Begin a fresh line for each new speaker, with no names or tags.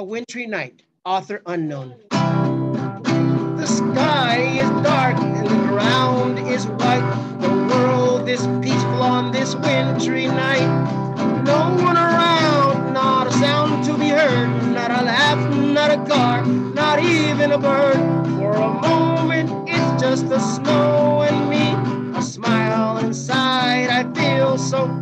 A Wintry Night, author unknown. The sky is dark and the ground is white. The world is peaceful on this wintry night. No one around, not a sound to be heard. Not a laugh, not a car, not even a bird. For a moment, it's just the snow and me. A smile inside, I feel so